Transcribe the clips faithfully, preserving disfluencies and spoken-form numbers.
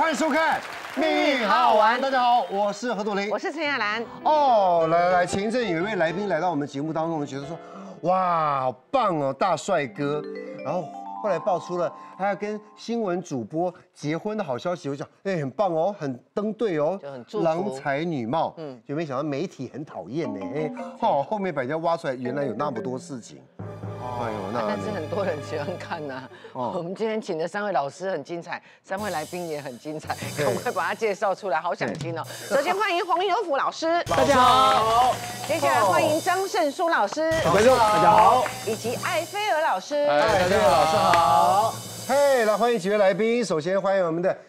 欢迎收看《秘密好好玩》。大家好，我是何朵琳， 我是陈雅兰。 哦，来来来，前一阵有一位来宾来到我们节目当中，我们觉得说，哇，好棒哦，大帅哥。然后后来爆出了他要跟新闻主播结婚的好消息，我讲，哎，很棒哦，很登对哦， 就很祝福郎才女貌。嗯，就没想到媒体很讨厌呢。哎，哦，后面把人家挖出来，原来有那么多事情。哎呦，那但是很多人喜欢看呐。哦，我们今天请的三位老师很精彩，三位来宾也很精彩，赶快把它介绍出来，好想听哦。首先欢迎黄有福老师， 大家好。 接下来欢迎张胜书老师， 观众大家好。 以及艾菲尔老师， 大家好，老师好。嘿，来欢迎几位来宾，首先欢迎我们的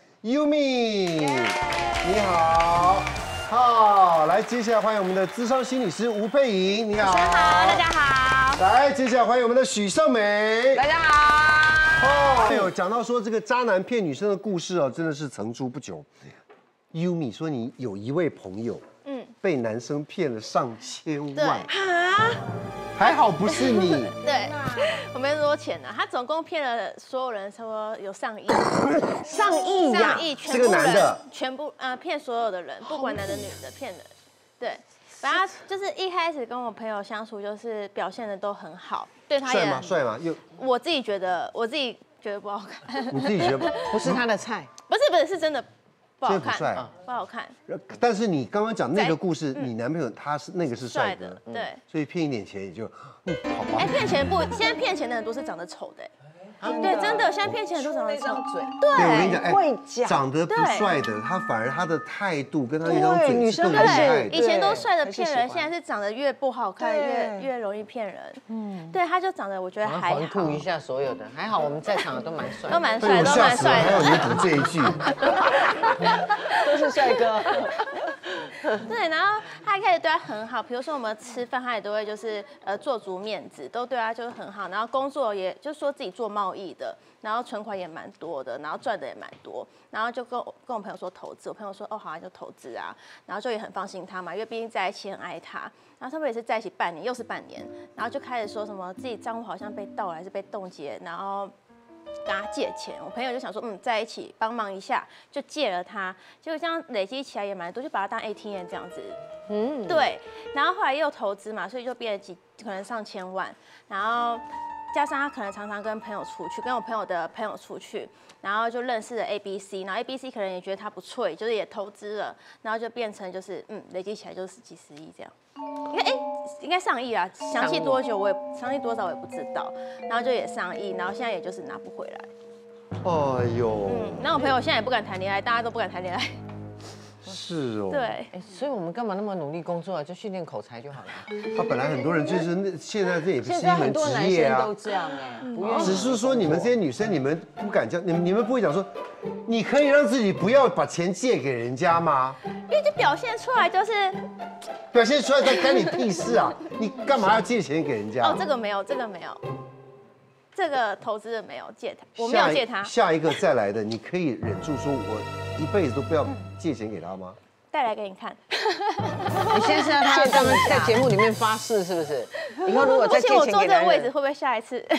Yumi， 你好。好，来接下来欢迎我们的諮商心理师吴佩莹，你好。 主持人好，大家好。 来，接下来欢迎我们的许胜美， 大家好。 哦，哎呦，讲到说这个渣男骗女生的故事哦，真的是层出不穷。Yumi 说你有一位朋友，嗯，被男生骗了上千万， 啊， 还好不是你。 对，我没那么多钱呢，他总共骗了所有人，差不多有上亿， 上亿呀， 上亿，全这个部男的人，全部呃骗所有的人，不管男的女的骗人，对。反正就是一开始跟我朋友相处，就是表现的都很好，对他也帅吗？帅吗？又我自己觉得，我自己觉得不好看。 你自己觉得不？ 不是他的菜， 不是不是是真的不好看， 真的不帅不好看。 但是你刚刚讲那个故事，你男朋友他是那个是帅的， 对， 所以骗一点钱也就，嗯，好吧。 哎，骗钱不，现在骗钱的很多是长得丑的。对，真的，现在骗钱很多长得丑， 嘴， 对，我跟你讲， 会讲， 长得不帅的，他反而他的态度跟他那张嘴女生更厉害的。 以前都帅的骗人，现在是长得越不好看越越容易骗人。嗯，对，他就长得我觉得还好。 环顾一下所有的，还好我们在场的都蛮帅， 都蛮帅，都蛮帅的。 还有你读这一句， 都是帅哥。 对，然后他一开始对他很好，比如说我们吃饭，他也都会就是呃做足面子，都对他就是很好。然后工作也就说自己做贸易的，然后存款也蛮多的，然后赚的也蛮多。然后就跟我跟我朋友说投资，我朋友说哦好啊，就投资啊，然后就也很放心他嘛，因为毕竟在一起很爱他。然后他们也是在一起半年，又是半年，然后就开始说什么自己账户好像被盗了还是被冻结，然后跟他借钱，我朋友就想说，嗯，在一起帮忙一下，就借了他，结果这样累积起来也蛮多，就把他当 A T M 这样子，嗯，对，然后后来也有投资嘛，所以就变了几可能上千万，然后加上他可能常常跟朋友出去，跟我朋友的朋友出去，然后就认识了 A B C， 然后 A B C 可能也觉得他不错，就是也投资了，然后就变成就是嗯，累积起来就是几十亿这样。应该哎，应该上亿啦，详细多久我也详细多少我也不知道，然后就也上亿，然后现在也就是拿不回来。 哎呦， 嗯，那我朋友现在也不敢谈恋爱，大家都不敢谈恋爱。 是哦， 对， 哎，所以我们干嘛那么努力工作啊？就训练口才就好了。 他本来很多人就是那现在这也不是现在一门很多男职业啊生都，这样哎，不愿意。 只是说你们这些女生，你们不敢讲，你们你们不会讲说，你可以让自己不要把钱借给人家吗？ 因为就表现出来就是表现出来干干你屁事啊！你干嘛要借钱给人家？ 哦，这个没有，这个没有，这个投资的没有借他，我没有借他。 下一个再来的，你可以忍住说，我一辈子都不要借钱给他吗？ 带来给你看。 你现在是要他这样在节目里面发誓是不是？以后如果再借不行，我坐钱给男人， 这个位置会不会下一次？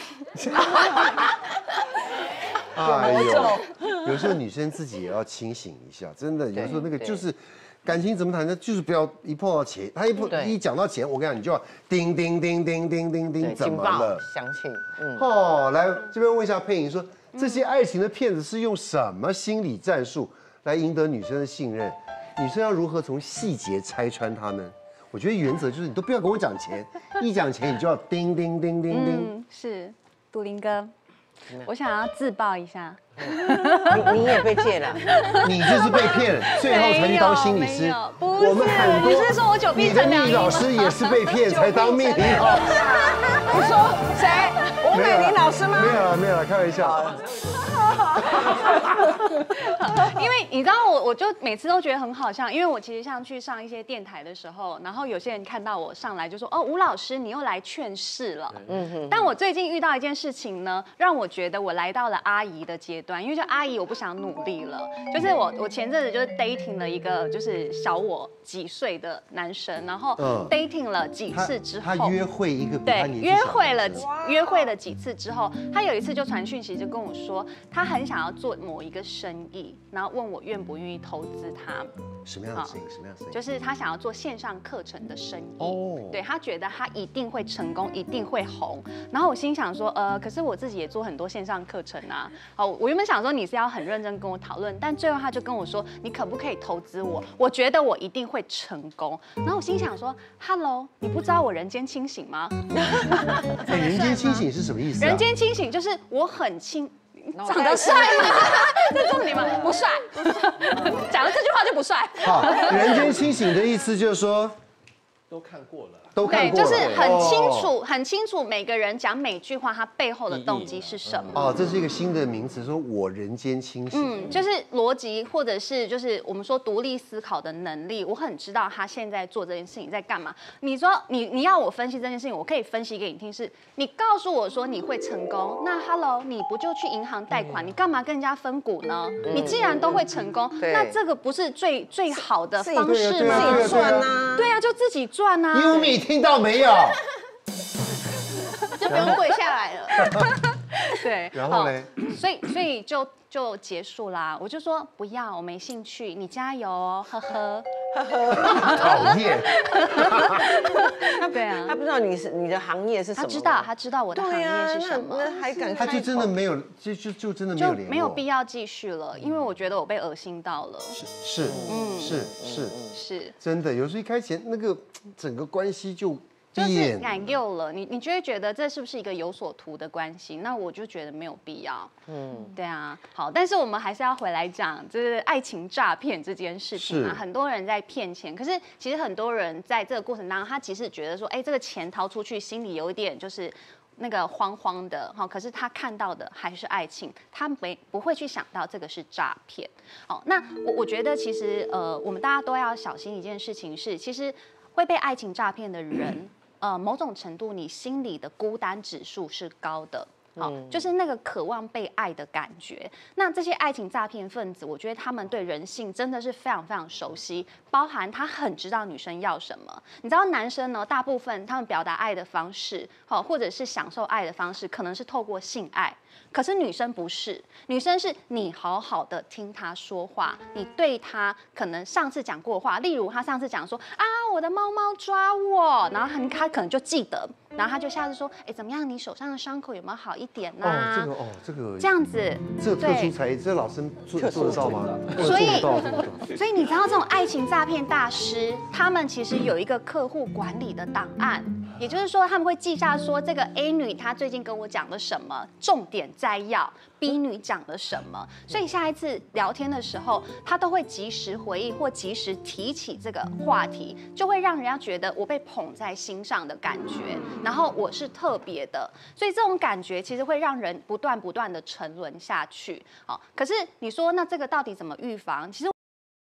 哎呦，有时候女生自己也要清醒一下，真的，有时候那个对就是感情怎么谈呢？就是不要一碰到钱，他一碰对一讲到钱，我跟你讲，你就要叮叮叮叮叮叮叮，怎警报么了？ 响起，嗯， 哦，来这边问一下佩莹说，这些爱情的骗子是用什么心理战术来赢得女生的信任？女生要如何从细节拆穿他呢？我觉得原则就是你都不要跟我讲钱，一讲钱你就要叮叮叮叮叮。 嗯，是，杜林哥，我想要自爆一下， 你你也被借了， 你就是被骗了，最后才去当心理师。我们很多， 你是说我久你的病成良医吗命理老师也是被骗才当命理老师。 你说谁？吴美玲老师吗？ 没有了，没有了，开玩笑。 因为你知道我，我就每次都觉得很好笑，因为我其实像去上一些电台的时候，然后有些人看到我上来就说：“哦，吴老师，你又来劝世了。”嗯哼。但我最近遇到一件事情呢，让我觉得我来到了阿姨的阶段，因为就阿姨我不想努力了，就是我我前阵子就是 dating 了一个就是小我几岁的男生，然后 dating 了几次之后， 他约会一个比他对年纪小的约会了男生约会了了几次之后，他有一次就传讯息就跟我说，他很想要做某一个生意，然后问我愿不愿意投资他。 什么样的生意？什么样的生意？ 就是他想要做线上课程的生意。 哦， 对他觉得他一定会成功，一定会红。然后我心想说，呃，可是我自己也做很多线上课程啊。好，我原本想说你是要很认真跟我讨论，但最后他就跟我说，你可不可以投资我？我觉得我一定会成功。然后我心想说 ，Hello， 你不知道我人间清醒吗？ 哎，人间清醒是什么意思啊？ 人间清醒就是我很清。长得帅吗？这重点吗？不帅，讲了这句话就不帅。 好，人间清醒的意思就是说， 都看过了。 都看过了， 就是很清楚，很清楚每个人讲每句话，他背后的动机是什么。 哦，这是一个新的名词，说我人间清醒。 嗯，就是逻辑，或者是就是我们说独立思考的能力。我很知道他现在做这件事情在干嘛。你说你你要我分析这件事情，我可以分析给你听。是你告诉我说你会成功，那 Hello， 你不就去银行贷款？你干嘛跟人家分股呢？你既然都会成功，那这个不是最最好的方式吗？ 自己赚啊， 对啊，就自己赚啊。 优米听到没有？ 就不用跪下来了。 对， 然后呢？ 所以所以就就结束啦。我就说不要，我没兴趣，你加油哦，呵呵。 讨厌。 他对啊，他不知道你是你的行业是什么。 他知道，他知道我的行业是什么。 那还敢？ 他就真的没有，就就就真的没有联络， 没有必要继续了，因为我觉得我被恶心到了。 是是是是是， 真的。有时候一开前那个整个关系就。 就是感诱了你，你就会觉得这是不是一个有所图的关系？那我就觉得没有必要。嗯，对啊。好，但是我们还是要回来讲，就是爱情诈骗这件事情啊。很多人在骗钱，可是其实很多人在这个过程当中，他其实觉得说，哎，这个钱掏出去，心里有一点就是那个慌慌的哈。可是他看到的还是爱情，他没不会去想到这个是诈骗。好，那我我觉得其实呃，我们大家都要小心一件事情是，其实会被爱情诈骗的人。呃，某种程度，你心里的孤单指数是高的，好、嗯，就是那个渴望被爱的感觉。那这些爱情诈骗分子，我觉得他们对人性真的是非常非常熟悉，包含他很知道女生要什么。你知道男生呢，大部分他们表达爱的方式，好，或者是享受爱的方式，可能是透过性爱。可是女生不是，女生是你好好的听她说话，你对她可能上次讲过的话，例如她上次讲说啊，我的猫猫抓我，然后她可能就记得，然后她就下次说，哎，怎么样？你手上的伤口有没有好一点呢、啊？ 哦，这个哦，这个这样子， 这个特殊才艺，这老师做做得到吗？ 所以， 做得到， 所以你知道这种爱情诈骗大师，他们其实有一个客户管理的档案，也就是说他们会记下说这个 A 女她最近跟我讲了什么，重点摘要 B 女讲了什么，所以下一次聊天的时候，她都会及时回忆或及时提起这个话题，就会让人家觉得我被捧在心上的感觉，然后我是特别的，所以这种感觉其实会让人不断不断的沉沦下去。好，可是你说那这个到底怎么预防？其实。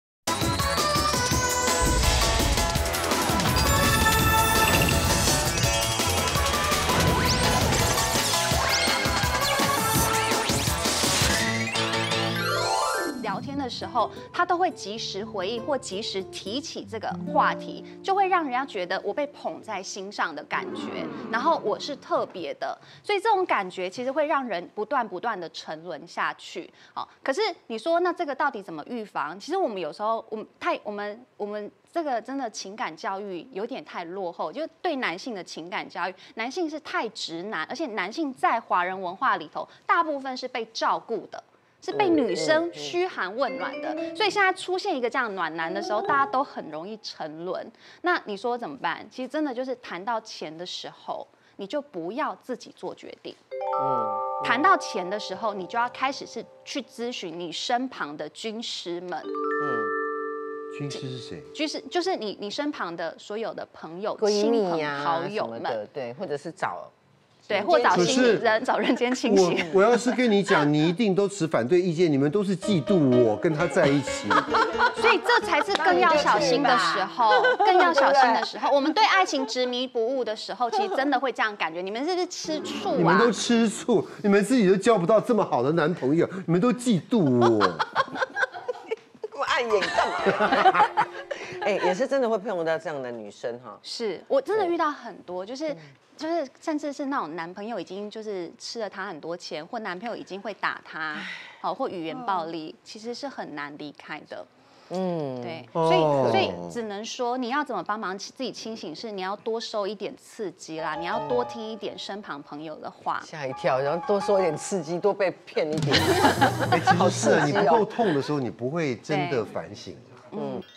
聊天的时候，他都会及时回忆或及时提起这个话题，就会让人家觉得我被捧在心上的感觉，然后我是特别的，所以这种感觉其实会让人不断不断的沉沦下去。好，可是你说那这个到底怎么预防？其实我们有时候我们太我们我们这个真的情感教育有点太落后，就对男性的情感教育，男性是太直男，而且男性在华人文化里头，大部分是被照顾的。是被女生嘘寒问暖的，所以现在出现一个这样暖男的时候，大家都很容易沉沦。那你说怎么办？其实真的就是谈到钱的时候，你就不要自己做决定。嗯，谈到钱的时候，你就要开始是去咨询你身旁的军师们。嗯， 军师是谁？ 军师就是你你身旁的所有的朋友、 闺蜜亲朋好友们， 对，或者是找。 对，或找心理人，找人间清醒。 我我要是跟你讲，你一定都持反对意见，你们都是嫉妒我跟他在一起。 所以这才是更要小心的时候，更要小心的时候。我们对爱情执迷不悟的时候，其实真的会这样感觉。你们是不是吃醋啊？ 你们都吃醋，你们自己都交不到这么好的男朋友，你们都嫉妒我。 我碍眼干嘛？哎， 哎，也是真的会碰到这样的女生哈。 是我真的遇到很多，就是就是甚至是那种男朋友已经就是吃了她很多钱，或男朋友已经会打她，好或语言暴力，其实是很难离开的。嗯，对，所以所以只能说你要怎么帮忙自己清醒，是你要多受一点刺激啦，你要多听一点身旁朋友的话。 吓一跳，然后多说一点刺激，多被骗一点。 哎，其实是你不够痛的时候，你不会真的反省。嗯，